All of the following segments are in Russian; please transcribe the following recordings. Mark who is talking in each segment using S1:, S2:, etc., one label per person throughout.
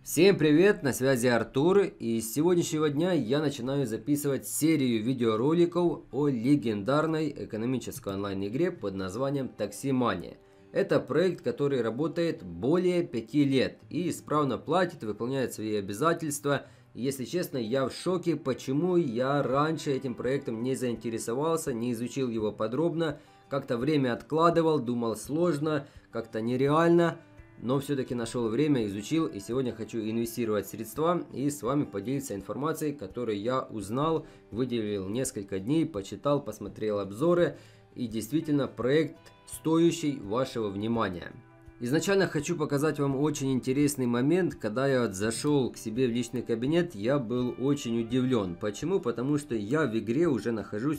S1: Всем привет, на связи Артур, и с сегодняшнего дня я начинаю записывать серию видеороликов о легендарной экономической онлайн-игре под названием Taximania. Это проект, который работает более 5 лет и исправно платит, выполняет свои обязательства. И, если честно, я в шоке, почему я раньше этим проектом не заинтересовался, не изучил его подробно, как-то время откладывал, думал сложно, как-то нереально. Но все-таки нашел время, изучил, и сегодня хочу инвестировать средства и с вами поделиться информацией, которую я узнал, выделил несколько дней, почитал, посмотрел обзоры, и действительно проект стоящий вашего внимания. Изначально хочу показать вам очень интересный момент. Когда я зашел к себе в личный кабинет, я был очень удивлен. Почему? Потому что я в игре уже нахожусь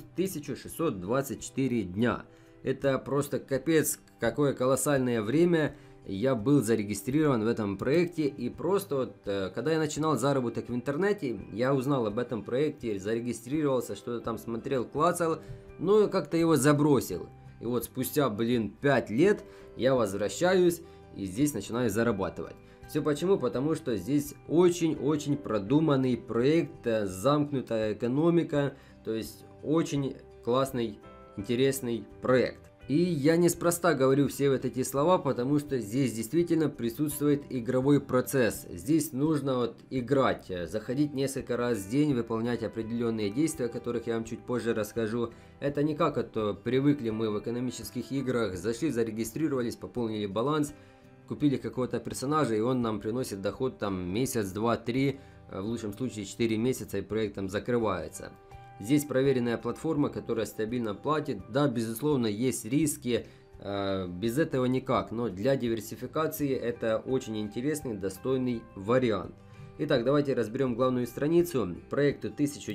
S1: 1624 дня. Это просто капец, какое колоссальное время. Я был зарегистрирован в этом проекте, и просто вот, когда я начинал заработок в интернете, я узнал об этом проекте, зарегистрировался, что-то там смотрел, клацал, но как-то его забросил. И вот спустя, 5 лет я возвращаюсь и здесь начинаю зарабатывать. Все почему? Потому что здесь очень-очень продуманный проект, замкнутая экономика, то есть очень классный, интересный проект. И я неспроста говорю все вот эти слова, потому что здесь действительно присутствует игровой процесс. Здесь нужно играть, заходить несколько раз в день, выполнять определенные действия, о которых я вам чуть позже расскажу. Это не как это привыкли мы в экономических играх, зашли, зарегистрировались, пополнили баланс, купили какого-то персонажа, и он нам приносит доход там месяц, два, три, в лучшем случае 4 месяца, и проект там закрывается. Здесь проверенная платформа, которая стабильно платит. Да, безусловно, есть риски, без этого никак, но для диверсификации это очень интересный, достойный вариант. Итак, давайте разберем главную страницу. Проекту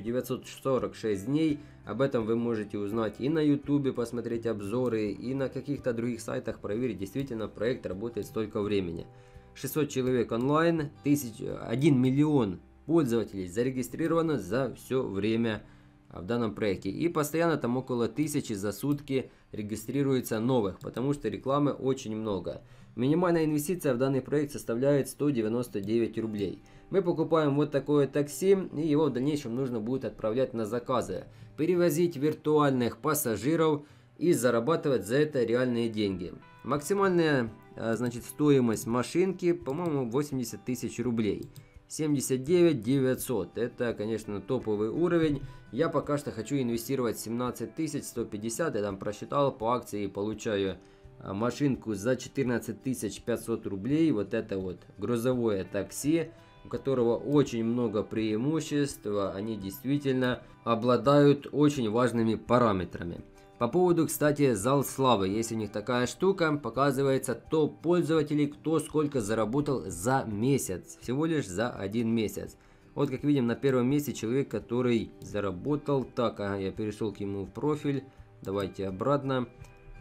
S1: 1946 дней. Об этом вы можете узнать и на YouTube, посмотреть обзоры, и на каких-то других сайтах проверить. Действительно, проект работает столько времени. 600 человек онлайн, 1 миллион пользователей зарегистрировано за все время в данном проекте. И постоянно там около 1000 за сутки регистрируется новых, потому что рекламы очень много. Минимальная инвестиция в данный проект составляет 199 рублей. Мы покупаем вот такое такси, и его в дальнейшем нужно будет отправлять на заказы, перевозить виртуальных пассажиров и зарабатывать за это реальные деньги. Максимальная стоимость машинки, по-моему, 80 тысяч рублей. 79 900. Это, конечно, топовый уровень. Я пока что хочу инвестировать 17 150. Я там просчитал по акции и получаю машинку за 14 500 рублей. Вот это вот грузовое такси, у которого очень много преимуществ. Они действительно обладают очень важными параметрами. По поводу, кстати, зал славы, есть у них такая штука, показывается топ пользователей, кто сколько заработал за месяц, всего лишь за один месяц. Вот как видим, на первом месте человек, который заработал, так, я перешел к нему в профиль, давайте обратно,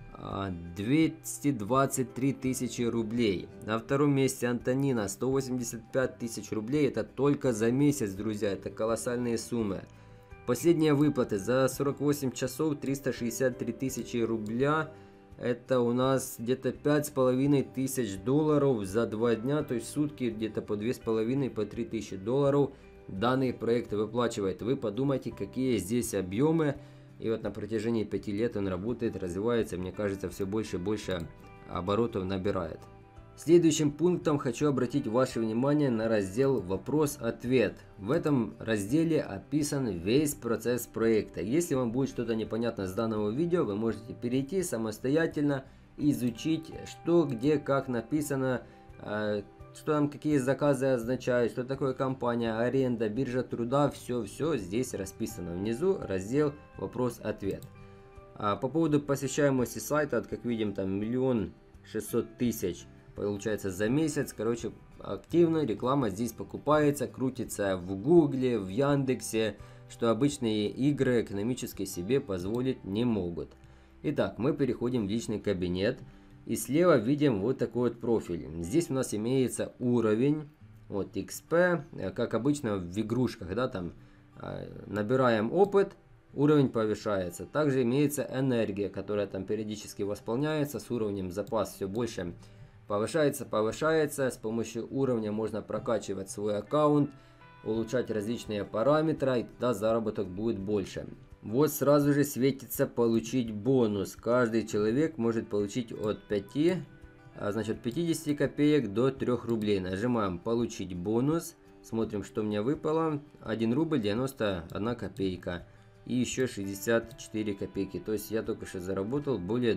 S1: 223 тысячи рублей. На втором месте Антонина, 185 тысяч рублей, это только за месяц, друзья, это колоссальные суммы. Последние выплаты за 48 часов 363 тысячи рубля. Это у нас где-то 5500 долларов за 2 дня. То есть в сутки где-то по 2500 по 3000 долларов данный проект выплачивает. Вы подумайте, какие здесь объемы. И вот на протяжении 5 лет он работает, развивается. Мне кажется, все больше и больше оборотов набирает. Следующим пунктом хочу обратить ваше внимание на раздел «Вопрос-ответ». В этом разделе описан весь процесс проекта. Если вам будет что-то непонятно с данного видео, вы можете перейти самостоятельно, изучить, что, где, как написано, что там какие заказы означают, что такое компания, аренда, биржа труда, все здесь расписано. Внизу раздел «Вопрос-ответ». По поводу посещаемости сайта, как видим, там 1 600 000 получается за месяц. Короче, активно реклама здесь покупается, крутится в Гугле, в Яндексе, что обычные игры экономически себе позволить не могут. Итак, мы переходим в личный кабинет. И слева видим вот такой вот профиль. Здесь у нас имеется уровень, вот XP, как обычно в игрушках, да, там набираем опыт, уровень повышается. Также имеется энергия, которая там периодически восполняется, с уровнем запас все больше повышается, повышается. С помощью уровня можно прокачивать свой аккаунт, улучшать различные параметры, и тогда заработок будет больше. Вот сразу же светится получить бонус. Каждый человек может получить от 5, значит 50 копеек до 3 рублей. Нажимаем получить бонус. Смотрим, что мне выпало. 1 рубль 91 копейка. И еще 64 копейки. То есть я только что заработал более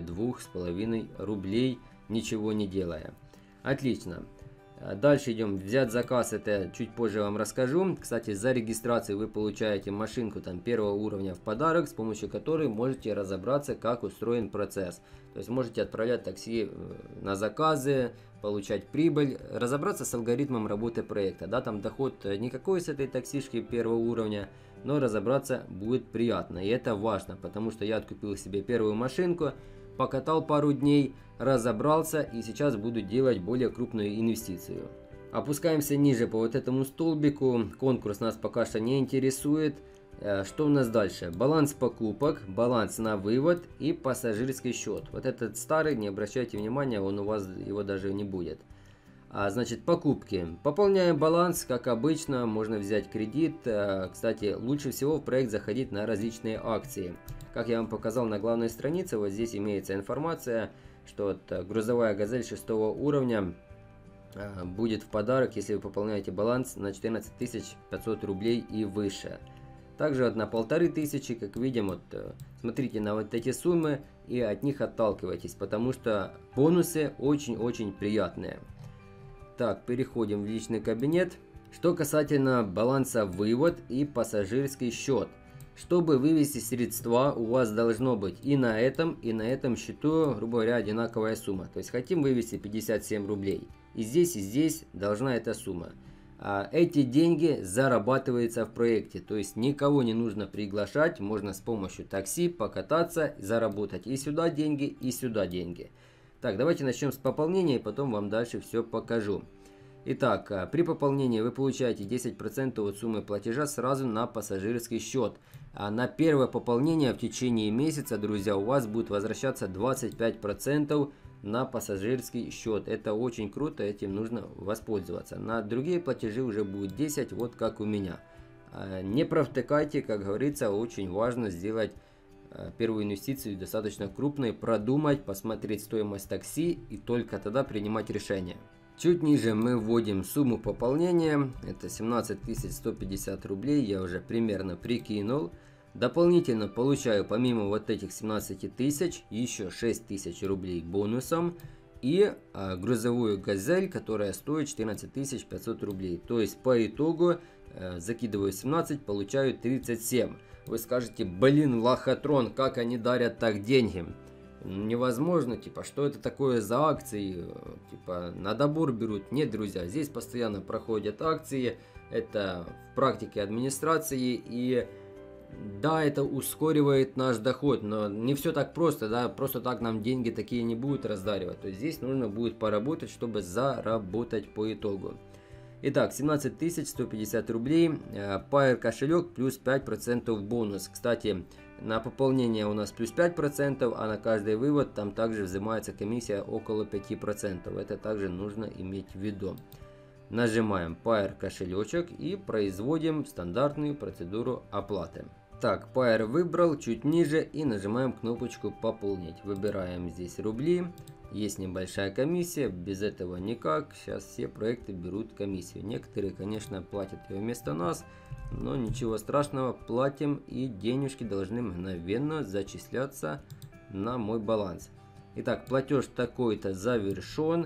S1: 2,5 рублей, ничего не делая. Отлично. Дальше идем. Взять заказ, это чуть позже вам расскажу. Кстати, за регистрацию вы получаете машинку там первого уровня в подарок, с помощью которой можете разобраться, как устроен процесс. То есть можете отправлять такси на заказы, получать прибыль, разобраться с алгоритмом работы проекта. Да, там доход никакой с этой таксишки первого уровня, но разобраться будет приятно. И это важно, потому что я откупил себе первую машинку, покатал пару дней, разобрался, и сейчас буду делать более крупную инвестицию. Опускаемся ниже по вот этому столбику. Конкурс нас пока что не интересует. Что у нас дальше? Баланс покупок, баланс на вывод и пассажирский счет. Вот этот старый, не обращайте внимания, он у вас его даже не будет. Значит, покупки. Пополняем баланс, как обычно, можно взять кредит. Кстати, лучше всего в проект заходить на различные акции. Как я вам показал на главной странице, вот здесь имеется информация, что грузовая газель 6 уровня будет в подарок, если вы пополняете баланс на 14 500 рублей и выше. Также вот на 1500, как видим, вот смотрите на вот эти суммы и от них отталкивайтесь, потому что бонусы очень-очень приятные. Так, переходим в личный кабинет. Что касательно баланса вывод и пассажирский счет. Чтобы вывести средства, у вас должно быть и на этом счету, грубо говоря, одинаковая сумма. То есть хотим вывести 57 рублей. И здесь должна эта сумма. Эти деньги зарабатываются в проекте. То есть никого не нужно приглашать. Можно с помощью такси покататься, заработать и сюда деньги, и сюда деньги. Так, давайте начнем с пополнения, и потом вам дальше все покажу. Итак, при пополнении вы получаете 10% от суммы платежа сразу на пассажирский счет. А на первое пополнение в течение месяца, друзья, у вас будет возвращаться 25% на пассажирский счет. Это очень круто, этим нужно воспользоваться. На другие платежи уже будет 10, вот как у меня. Не провтыкайте, как говорится, очень важно сделать первую инвестицию достаточно крупной, продумать, посмотреть стоимость такси и только тогда принимать решение. Чуть ниже мы вводим сумму пополнения, это 17 150 рублей, я уже примерно прикинул. Дополнительно получаю помимо вот этих 17 тысяч еще 6 тысяч рублей бонусом и грузовую газель, которая стоит 14 500 рублей. То есть по итогу закидываю 17, получаю 37. Вы скажете, блин, лохотрон, как они дарят так деньги? Невозможно, типа, что это такое за акции, типа, на добор берут. Нет, друзья, здесь постоянно проходят акции, это в практике администрации, и да, это ускоривает наш доход, но не все так просто, да, просто так нам деньги такие не будут раздаривать. То есть здесь нужно будет поработать, чтобы заработать по итогу. Итак, 17 150 рублей, Pair кошелек плюс 5% бонус. Кстати, на пополнение у нас плюс 5%, а на каждый вывод там также взимается комиссия около 5%. Это также нужно иметь в виду. Нажимаем Pair кошелечек и производим стандартную процедуру оплаты. Так, Pair выбрал, чуть ниже, и нажимаем кнопочку «Пополнить». Выбираем здесь рубли. Есть небольшая комиссия, без этого никак. Сейчас все проекты берут комиссию. Некоторые, конечно, платят ее вместо нас, но ничего страшного, платим, и денежки должны мгновенно зачисляться на мой баланс. Итак, платеж такой-то завершен.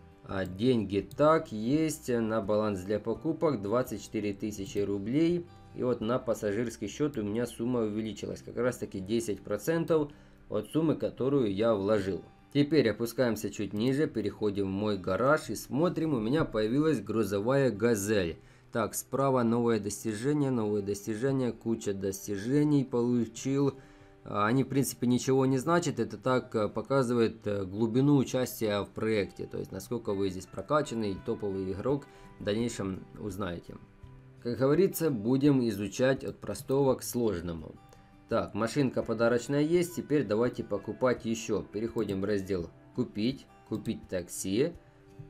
S1: Деньги так, есть на баланс для покупок 24 тысячи рублей. И вот на пассажирский счет у меня сумма увеличилась. Как раз таки 10% от суммы, которую я вложил. Теперь опускаемся чуть ниже, переходим в мой гараж и смотрим, у меня появилась грузовая газель. Так, справа новое достижение, куча достижений получил. Они, в принципе, ничего не значат, это так показывает глубину участия в проекте. То есть, насколько вы здесь прокачанный, топовый игрок, в дальнейшем узнаете. Как говорится, будем изучать от простого к сложному. Так, машинка подарочная есть, теперь давайте покупать еще. Переходим в раздел «Купить», «Купить такси».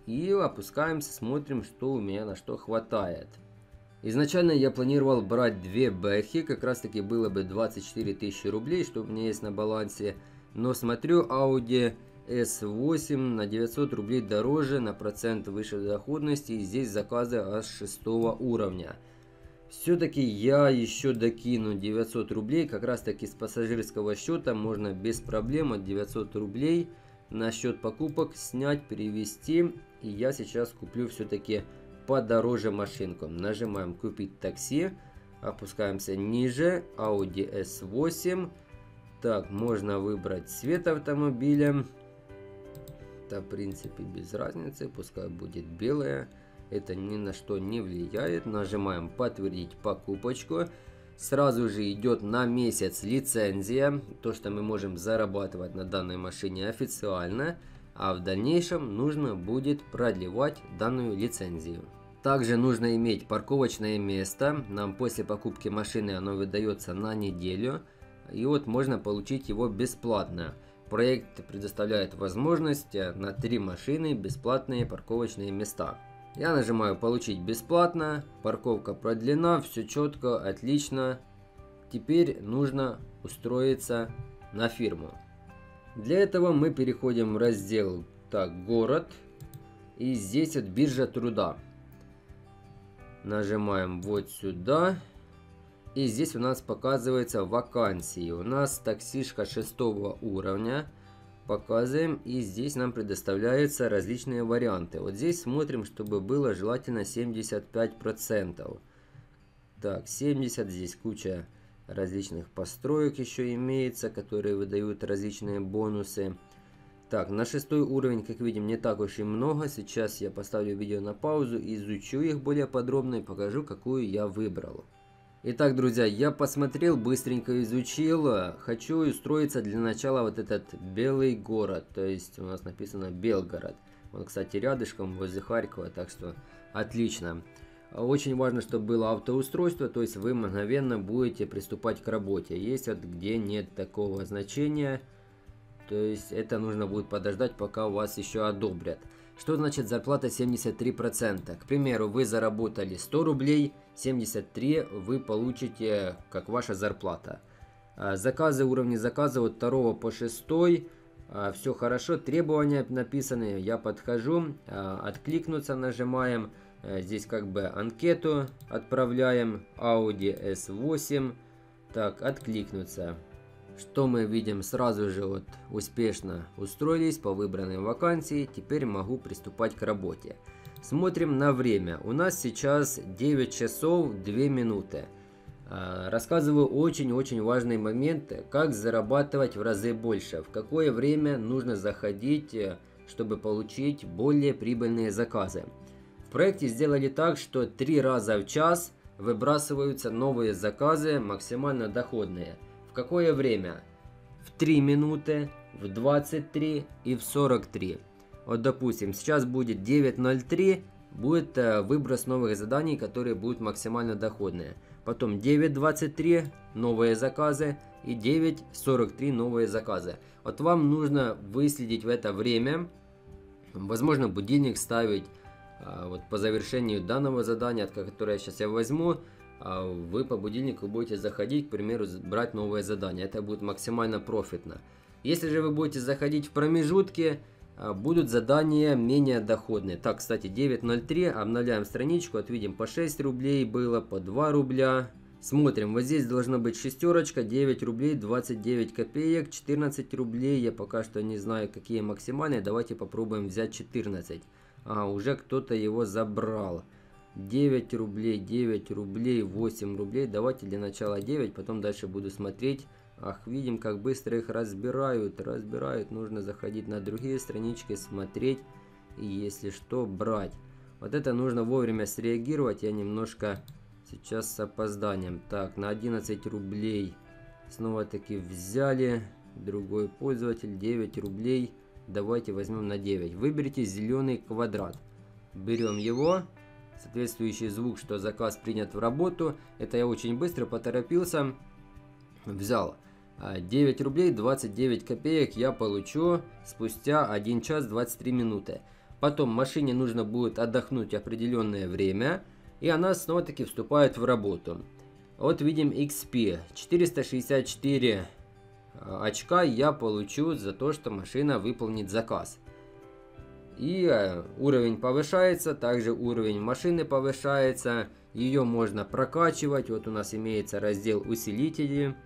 S1: И опускаемся, смотрим, что у меня на что хватает. Изначально я планировал брать 2 бэхи, как раз таки было бы 24 тысячи рублей, что у меня есть на балансе. Но смотрю, Audi S8 на 900 рублей дороже, на процент выше доходности, и здесь заказы аж 6 уровня. Все-таки я еще докину 900 рублей, как раз таки с пассажирского счета можно без проблем от 900 рублей на счет покупок снять, перевести. И я сейчас куплю все-таки подороже машинку. Нажимаем купить такси, опускаемся ниже, Audi S8. Так, можно выбрать цвет автомобиля. Да, в принципе, без разницы, пускай будет белая. Это ни на что не влияет. Нажимаем подтвердить покупочку. Сразу же идет на месяц лицензия. То, что мы можем зарабатывать на данной машине официально. А в дальнейшем нужно будет продлевать данную лицензию. Также нужно иметь парковочное место. Нам после покупки машины оно выдается на неделю. И вот можно получить его бесплатно. Проект предоставляет возможность на 3 машины бесплатные парковочные места. Я нажимаю получить бесплатно. Парковка продлена. Все четко, отлично. Теперь нужно устроиться на фирму. Для этого мы переходим в раздел город, и здесь вот биржа труда. Нажимаем вот сюда, и здесь у нас показывается вакансии. У нас таксишка 6 уровня. Показываем, и здесь нам предоставляются различные варианты. Вот здесь смотрим, чтобы было желательно 75%. Так, 70, здесь куча различных построек еще имеется, которые выдают различные бонусы. Так, на 6 уровень, как видим, не так уж и много. Сейчас я поставлю видео на паузу, изучу их более подробно и покажу, какую я выбрал. Итак, друзья, я посмотрел, быстренько изучил. Хочу устроиться для начала вот этот белый город. То есть у нас написано Белгород. Он, кстати, рядышком возле Харькова, так что отлично. Очень важно, чтобы было автоустройство, то есть вы мгновенно будете приступать к работе. Есть вот где нет такого значения, то есть это нужно будет подождать, пока у вас еще одобрят. Что значит зарплата 73%? К примеру, вы заработали 100 рублей, 73 вы получите как ваша зарплата. Заказы, уровни заказа от 2 по 6. Все хорошо, требования написаны, я подхожу, откликнуться нажимаем. Здесь как бы анкету отправляем, Audi S8, так, откликнуться. Что мы видим, сразу же вот успешно устроились по выбранной вакансии, теперь могу приступать к работе. Смотрим на время, у нас сейчас 9 часов 2 минуты. Рассказываю очень-очень важный момент, как зарабатывать в разы больше, в какое время нужно заходить, чтобы получить более прибыльные заказы. В проекте сделали так, что 3 раза в час выбрасываются новые заказы, максимально доходные. В какое время? В 3 минуты, в 23 и в 43. Вот допустим, сейчас будет 9:03, будет выброс новых заданий, которые будут максимально доходные. Потом 9:23 новые заказы и 9:43 новые заказы. Вот вам нужно выследить в это время, возможно будильник ставить. Вот по завершению данного задания, которое сейчас я возьму, вы по будильнику будете заходить, к примеру, брать новое задание. Это будет максимально профитно. Если же вы будете заходить в промежутке, будут задания менее доходные. Так, кстати, 9:03, обновляем страничку, отвидим по 6 рублей было, по 2 рубля. Смотрим, вот здесь должна быть шестерочка, 9 рублей 29 копеек, 14 рублей, я пока что не знаю, какие максимальные, давайте попробуем взять 14. Уже кто-то его забрал. 9 рублей, 8 рублей. Давайте для начала 9, потом дальше буду смотреть. Видим, как быстро их разбирают. Нужно заходить на другие странички, смотреть. И если что, брать. Вот это нужно вовремя среагировать. Я немножко сейчас с опозданием. Так, на 11 рублей снова таки взяли. Другой пользователь, 9 рублей. Давайте возьмем на 9. Выберите зеленый квадрат. Берем его. Соответствующий звук, что заказ принят в работу. Это я очень быстро поторопился. Взял. 9 рублей 29 копеек я получу спустя 1 час 23 минуты. Потом машине нужно будет отдохнуть определенное время, и она снова-таки вступает в работу. Вот видим XP. 464 очка я получу за то, что машина выполнит заказ. И уровень повышается, также уровень машины повышается. Ее можно прокачивать. Вот у нас имеется раздел усилители.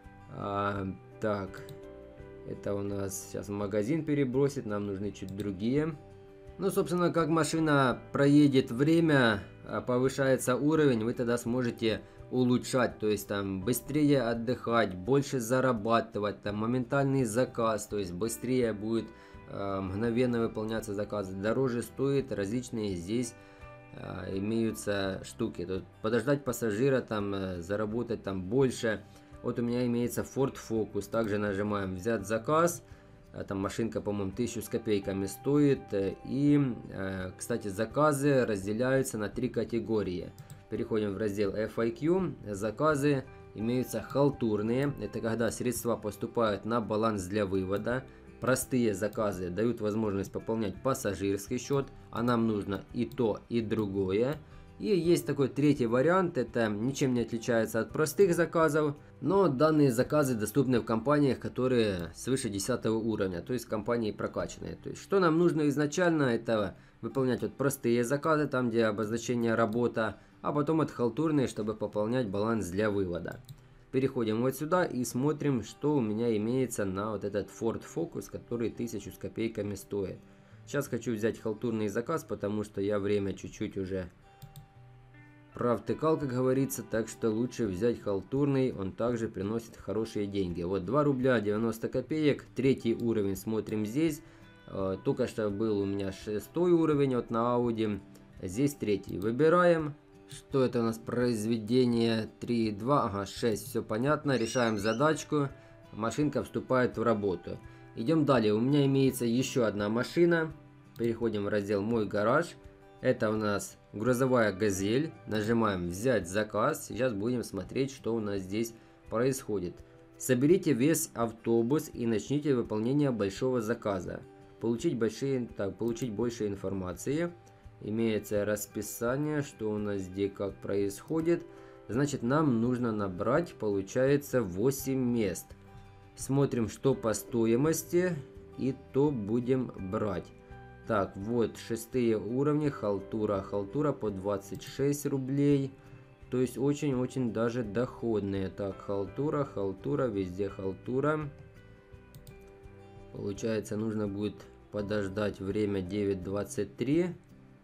S1: Так, это у нас сейчас магазин перебросит, нам нужны чуть другие. Ну, собственно, как машина проедет время, повышается уровень, вы тогда сможете улучшать, то есть там быстрее отдыхать, больше зарабатывать, там моментальный заказ, то есть быстрее будет мгновенно выполняться заказы, дороже стоит, различные здесь имеются штуки. Тут подождать пассажира, там заработать там больше. Вот у меня имеется Ford Focus, также нажимаем взять заказ. Там машинка, по-моему, 1000 с копейками стоит. И, кстати, заказы разделяются на 3 категории. Переходим в раздел FAQ. Заказы имеются халтурные. Это когда средства поступают на баланс для вывода. Простые заказы дают возможность пополнять пассажирский счет. А нам нужно и то, и другое. И есть такой третий вариант, это ничем не отличается от простых заказов, но данные заказы доступны в компаниях, которые свыше 10 уровня, то есть компании прокачанные. То есть что нам нужно изначально, это выполнять вот простые заказы, там где обозначение работа, а потом от халтурные, чтобы пополнять баланс для вывода. Переходим вот сюда и смотрим, что у меня имеется на вот этот Ford Focus, который 1000 с копейками стоит. Сейчас хочу взять халтурный заказ, потому что я время чуть-чуть уже провтыкал, как говорится, так что лучше взять халтурный, он также приносит хорошие деньги. Вот 2 рубля 90 копеек, третий уровень смотрим здесь. Только что был у меня 6 уровень вот на Audi, здесь третий. Выбираем, что это у нас произведение 3.2, ага, 6, все понятно, решаем задачку, машинка вступает в работу. Идем далее, у меня имеется еще одна машина, переходим в раздел «Мой гараж». Это у нас грузовая «Газель». Нажимаем «Взять заказ». Сейчас будем смотреть, что у нас здесь происходит. Соберите весь автобус и начните выполнение большого заказа. Получить больше информации. Имеется расписание, что у нас здесь как происходит. Значит, нам нужно набрать, получается, 8 мест. Смотрим, что по стоимости, и то будем брать. Так, вот 6 уровни, халтура по 26 рублей. То есть очень-очень даже доходные. Так, халтура, везде халтура. Получается, нужно будет подождать время 9:23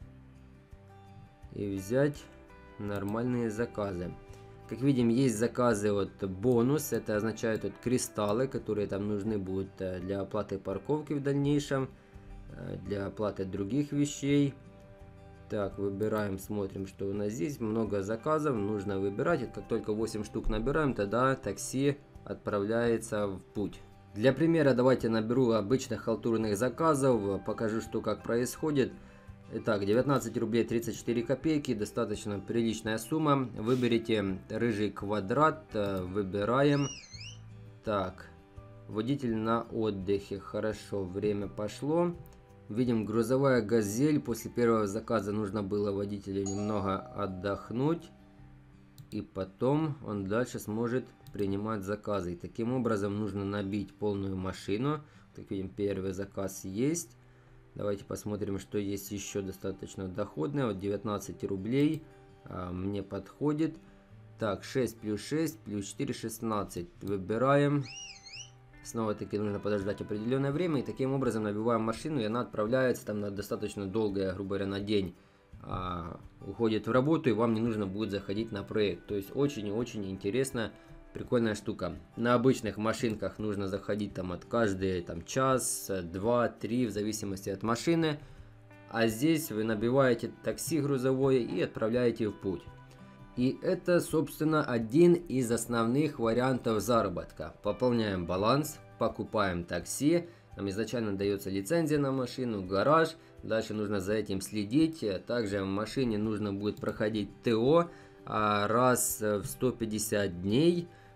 S1: и взять нормальные заказы. Как видим, есть заказы вот бонус. Это означает вот кристаллы, которые там нужны будут для оплаты парковки в дальнейшем, для оплаты других вещей. Так, выбираем, смотрим, что у нас здесь. Много заказов, нужно выбирать. И как только 8 штук набираем, тогда такси отправляется в путь. Для примера давайте наберу обычных халтурных заказов, покажу, что как происходит. Итак, 19 рублей 34 копейки, достаточно приличная сумма. Выберите рыжий квадрат, выбираем. Так, водитель на отдыхе, хорошо, время пошло. Видим, грузовая «Газель». После первого заказа нужно было водителю немного отдохнуть. И потом он дальше сможет принимать заказы. И таким образом нужно набить полную машину. Как видим, первый заказ есть. Давайте посмотрим, что есть еще достаточно доходное. Вот 19 рублей мне подходит. Так, 6 плюс 6 плюс 4, 16. Выбираем. Снова-таки нужно подождать определенное время, и таким образом набиваем машину, и она отправляется там на достаточно долгое, грубо говоря, на день, уходит в работу, и вам не нужно будет заходить на проект. То есть очень и очень интересная, прикольная штука. На обычных машинках нужно заходить там от каждый там, час, 2, 3, в зависимости от машины, а здесь вы набиваете такси грузовое и отправляете в путь. И это, собственно, один из основных вариантов заработка. Пополняем баланс, покупаем такси. Нам изначально дается лицензия на машину, гараж. Дальше нужно за этим следить. Также в машине нужно будет проходить ТО раз в 150 дней.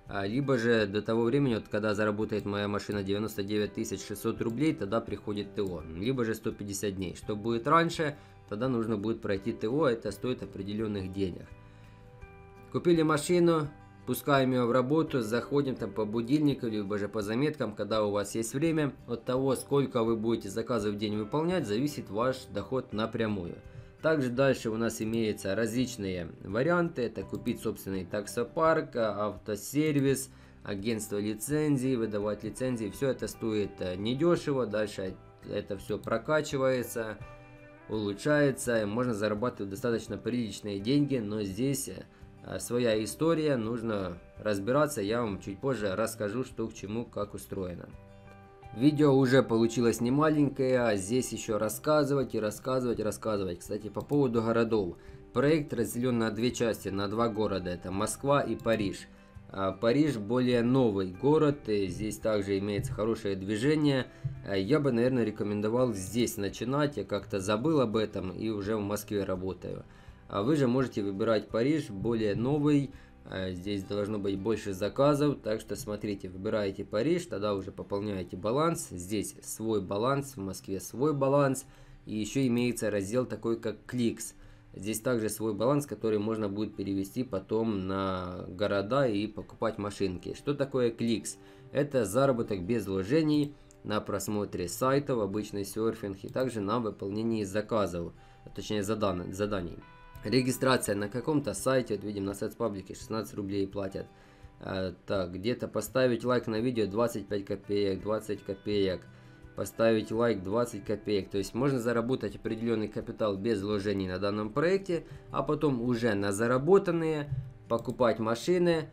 S1: либо же до того времени, вот, когда заработает моя машина 99 600 рублей, тогда приходит ТО, либо же 150 дней. Что будет раньше, тогда нужно будет пройти ТО, это стоит определенных денег. Купили машину, пускаем ее в работу, заходим там по будильнику, либо же по заметкам, когда у вас есть время. От того, сколько вы будете заказов в день выполнять, зависит ваш доход напрямую. Также дальше у нас имеются различные варианты. Это купить собственный таксопарк, автосервис, агентство лицензий, выдавать лицензии. Все это стоит недешево. Дальше это все прокачивается, улучшается. Можно зарабатывать достаточно приличные деньги, но здесь своя история, нужно разбираться. Я вам чуть позже расскажу, что к чему, как устроено. Видео уже получилось немаленькое, а здесь еще рассказывать и рассказывать. Кстати, по поводу городов. Проект разделен на две части, на два города. Это Москва и Париж. Париж более новый город, и здесь также имеется хорошее движение. Я бы, наверное, рекомендовал здесь начинать. Я как-то забыл об этом и уже в Москве работаю. А вы же можете выбирать Париж, более новый. Здесь должно быть больше заказов, так что смотрите, выбираете Париж, тогда уже пополняете баланс. Здесь свой баланс, в Москве свой баланс. И еще имеется раздел такой, как Кликс. Здесь также свой баланс, который можно будет перевести потом на города и покупать машинки. Что такое Кликс? Это заработок без вложений на просмотре сайтов, обычный серфинг и также на выполнении заказов, точнее заданий. Регистрация на каком-то сайте, вот видим, на соцпаблике 16 рублей платят. Так, где-то поставить лайк на видео 25 копеек, 20 копеек. Поставить лайк 20 копеек. То есть можно заработать определенный капитал без вложений на данном проекте, а потом уже на заработанные покупать машины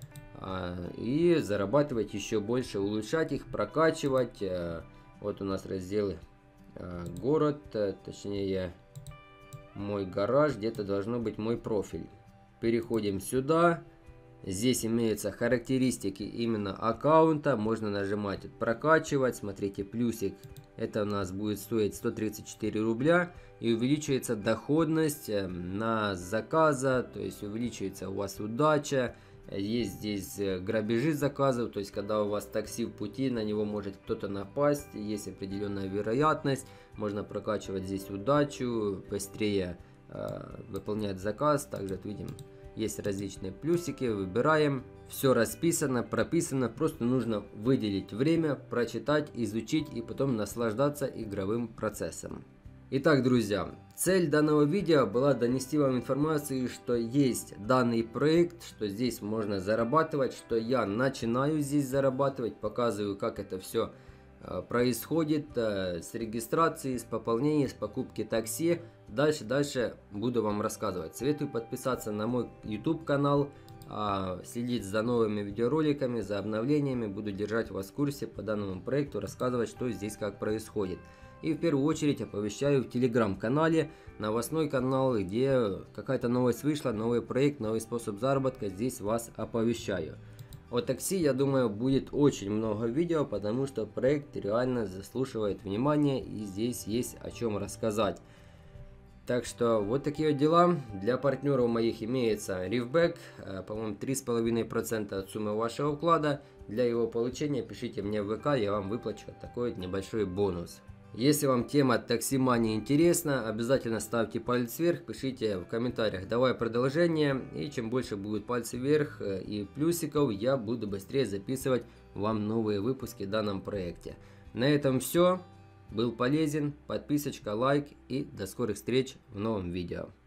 S1: и зарабатывать еще больше, улучшать их, прокачивать. Вот у нас разделы город, точнее... Мой гараж, где-то должно быть мой профиль. Переходим сюда. Здесь имеются характеристики именно аккаунта. Можно нажимать прокачивать. Смотрите, плюсик. Это у нас будет стоить 134 рубля. И увеличивается доходность на заказа. То есть увеличивается у вас удача. Есть здесь грабежи заказов. То есть когда у вас такси в пути, на него может кто-то напасть. Есть определенная вероятность. Можно прокачивать здесь удачу, быстрее выполнять заказ. Также видим, есть различные плюсики. Выбираем. Все расписано, прописано. Просто нужно выделить время, прочитать, изучить и потом наслаждаться игровым процессом. Итак, друзья, цель данного видео была донести вам информацию, что есть данный проект, что здесь можно зарабатывать, что я начинаю здесь зарабатывать, показываю, как это все происходит с регистрацией, с пополнением, с покупки такси. Дальше буду вам рассказывать. Советую подписаться на мой YouTube канал, следить за новыми видеороликами, за обновлениями. Буду держать вас в курсе по данному проекту, рассказывать, что здесь как происходит. И в первую очередь оповещаю в телеграм-канале, новостной канал, где какая-то новость вышла, новый проект, новый способ заработка. Здесь вас оповещаю. О такси, я думаю, будет очень много видео, потому что проект реально заслуживает внимания и здесь есть о чем рассказать. Так что вот такие вот дела. Для партнеров моих имеется рифбэк, по-моему, 3,5% от суммы вашего вклада. Для его получения пишите мне в ВК, я вам выплачу такой небольшой бонус. Если вам тема таксимании интересна, обязательно ставьте палец вверх, пишите в комментариях «давай продолжение», и чем больше будет пальцев вверх и плюсиков, я буду быстрее записывать вам новые выпуски в данном проекте. На этом все. Был полезен, подписочка, лайк и до скорых встреч в новом видео.